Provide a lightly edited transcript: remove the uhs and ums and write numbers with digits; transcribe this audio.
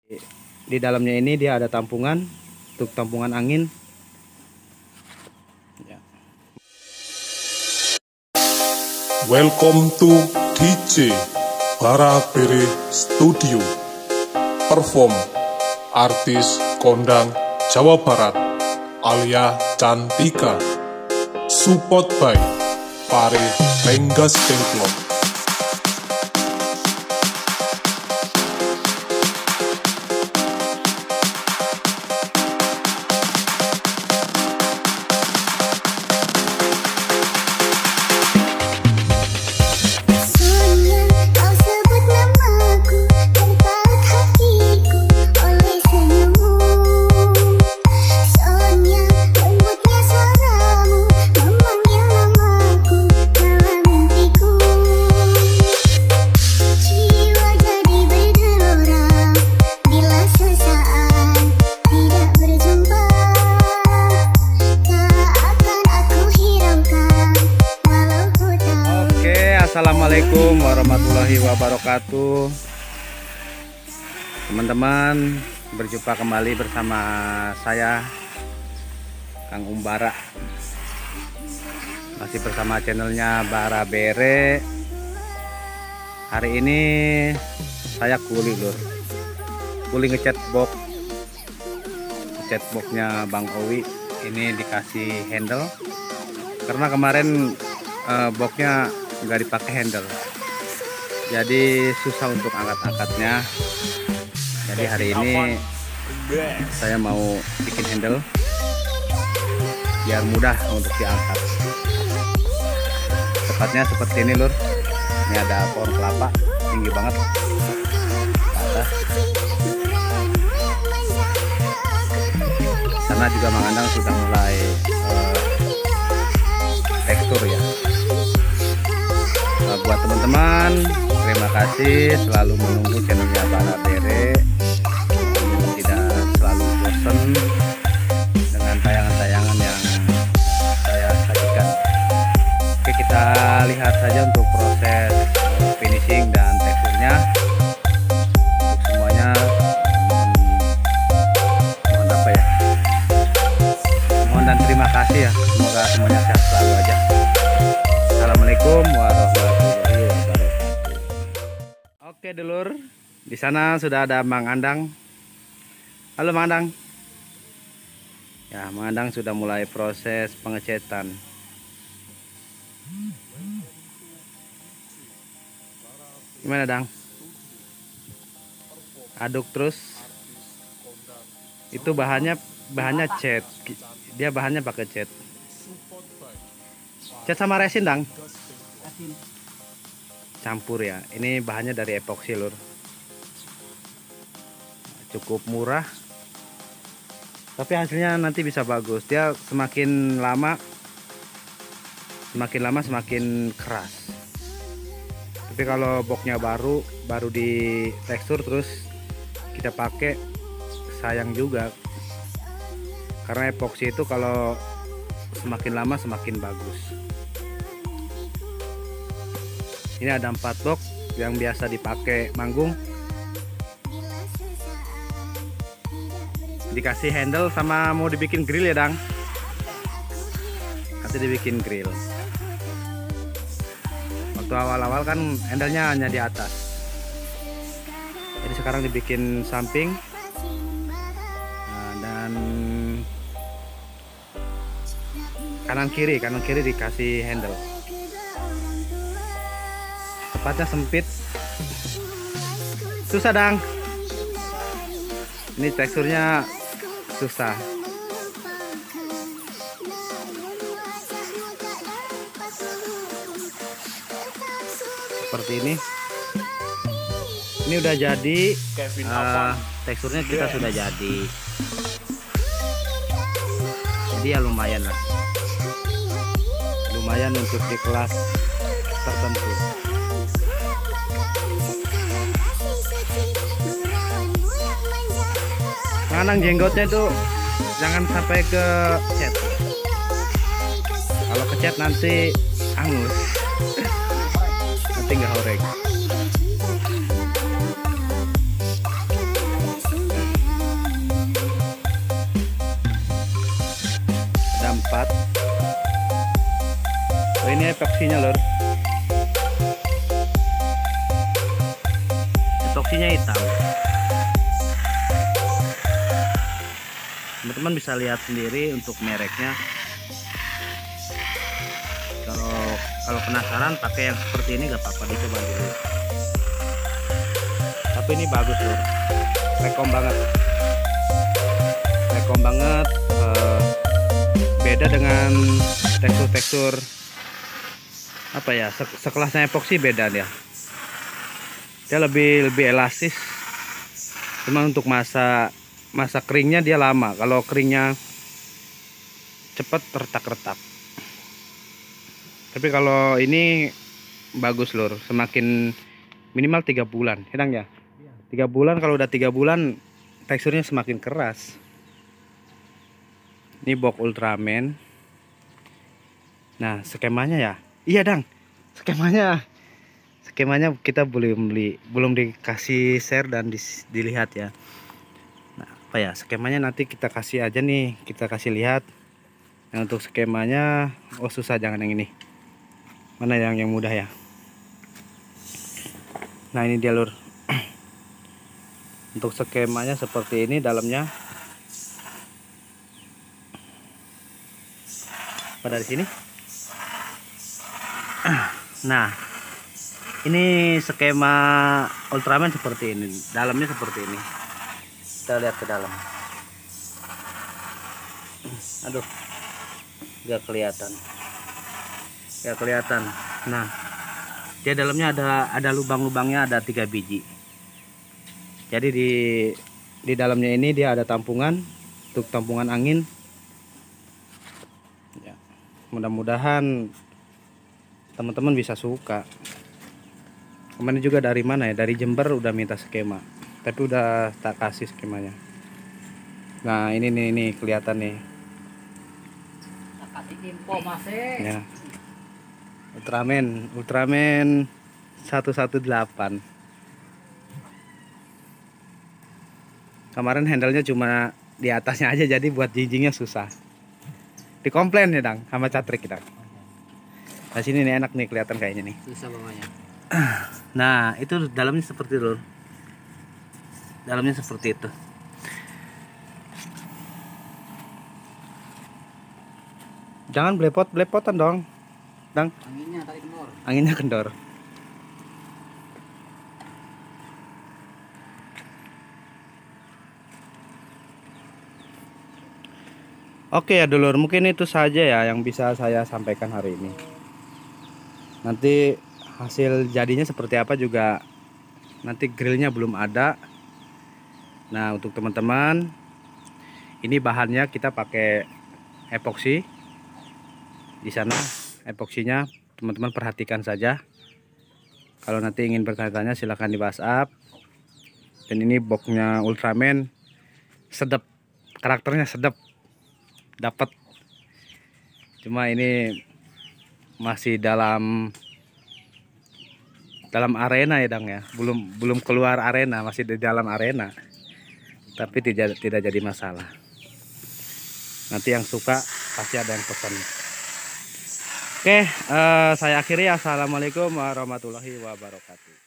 Di dalamnya ini dia ada tampungan untuk tampungan angin. Ya. Welcome to DJ Bara Bere Studio. Perform artis kondang Jawa Barat Alia Cantika. Support by Pare Lenggas Templok. Assalamualaikum warahmatullahi wabarakatuh. Teman-teman, berjumpa kembali bersama saya Kang Umbara. Masih bersama channelnya Bara Bere. Hari ini saya kuli lur. Kuli ngecat box. Ngecat boxnya Bang Owi. Ini dikasih handle. Karena kemarin boxnya nggak dipakai handle, jadi susah untuk angkat-angkatnya. Jadi hari ini saya mau bikin handle biar mudah untuk diangkat. Tepatnya seperti ini lur. Ini ada pohon kelapa tinggi banget ke atas. Sana juga Mang Andang sudah mulai tekstur ya. Buat teman-teman, terima kasih selalu menunggu channelnya Bara Bere. Tidak selalu bosan dengan tayangan-tayangan yang saya sajikan. Oke, kita lihat saja untuk proses finishing dan teksturnya. Untuk semuanya mohon apa ya, mohon dan terima kasih ya. Semoga semuanya sehat selalu aja. Assalamualaikum warahmatullahi wabarakatuh. Oke dulur, di sana sudah ada Mang Andang. Halo Mang Andang. Ya, Mang Andang sudah mulai proses pengecetan. Gimana Dang? Aduk terus. Itu bahannya cat. Dia bahannya pakai cat. Cat sama resin Dang? Campur ya. Ini bahannya dari epoksi lur. Cukup murah. Tapi hasilnya nanti bisa bagus. Dia semakin lama semakin keras. Tapi kalau boxnya baru di tekstur terus kita pakai, sayang juga. Karena epoksi itu kalau semakin lama semakin bagus. Ini ada 4 box yang biasa dipakai manggung. Dikasih handle sama mau dibikin grill ya Dang. Nanti dibikin grill. Waktu awal-awal kan handlenya hanya di atas. Jadi sekarang dibikin samping. Nah, dan kanan kiri dikasih handle. Tempatnya sempit, susah Dang. Ini teksturnya susah. Seperti ini. Ini udah jadi. Teksturnya kita sudah jadi. Jadi ya lumayan lah. Lumayan untuk di kelas tertentu. Manang jenggotnya itu jangan sampai ke cat. Kalau ke cat nanti angus, nanti nggak horeg. rapat. Oh, ini epoksinya lur. Epoksinya hitam. Teman-teman bisa lihat sendiri untuk mereknya. Kalau penasaran pakai yang seperti ini gak apa-apa, dicoba dulu. Tapi ini bagus lur, rekom banget, beda dengan tekstur apa ya, sekelasnya epoksi beda dia lebih elastis. Cuma untuk masa keringnya dia lama, kalau keringnya cepat retak-retak. Tapi kalau ini bagus lur, semakin minimal 3 bulan, sedang ya 3 bulan. Kalau udah 3 bulan teksturnya semakin keras. Ini box Ultraman. Nah skemanya ya, iya dang, skemanya kita belum dikasih share dan dilihat ya. Nah apa ya skemanya, nanti kita kasih aja nih, kita kasih lihat. Nah untuk skemanya, oh susah, jangan yang ini, mana yang mudah ya. Nah ini dia lur. Untuk skemanya seperti ini dalamnya. Pada di sini. Nah ini skema Ultraman seperti ini, dalamnya seperti ini. Kita lihat ke dalam. Aduh, nggak kelihatan. Nah dia dalamnya ada lubang-lubangnya, ada 3 biji. Jadi di dalamnya ini dia ada tampungan untuk tampungan angin ya. Mudah-mudahan teman-teman bisa suka. Kemarin juga dari mana ya, dari Jember udah minta skema, tapi udah tak kasih skemanya. Nah ini nih kelihatan nih ya, Ultraman 118. Kemarin handlenya cuma di atasnya aja, jadi buat jinjingnya susah. Dikomplain ya dang sama Catrik kita. Nah sini nih enak nih, kelihatan kayaknya nih. Susah bawahnya. Nah itu dalamnya seperti itu. Dalamnya seperti itu. Jangan belepotan dong, dang. Anginnya tadi kendor. Anginnya kendor. Oke ya dulur, mungkin itu saja ya yang bisa saya sampaikan hari ini. Nanti hasil jadinya seperti apa juga, nanti grillnya belum ada. Nah untuk teman-teman, ini bahannya kita pakai epoksi. Di sana epoksinya teman-teman perhatikan saja. Kalau nanti ingin bertanya-tanya silahkan di WhatsApp. Dan ini boxnya Ultraman, sedap, karakternya sedap, dapat. Cuma ini masih dalam arena ya dang ya, belum keluar arena, masih di dalam arena, tapi tidak jadi masalah. Nanti yang suka pasti ada yang pesan. Oke, saya akhiri. Assalamualaikum warahmatullahi wabarakatuh.